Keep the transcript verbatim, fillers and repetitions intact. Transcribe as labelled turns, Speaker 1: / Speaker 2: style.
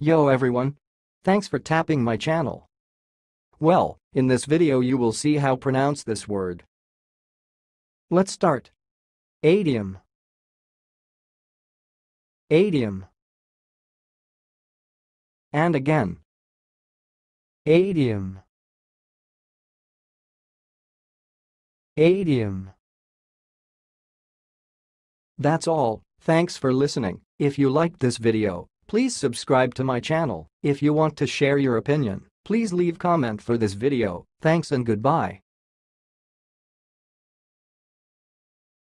Speaker 1: Yo everyone! Thanks for tapping my channel. Well, in this video you will see how pronounce this word. Let's start. Adium. Adium. And again. Adium. Adium. That's all. Thanks for listening. If you liked this video, please subscribe to my channel. If you want to share your opinion, please leave comment for this video. Thanks and goodbye.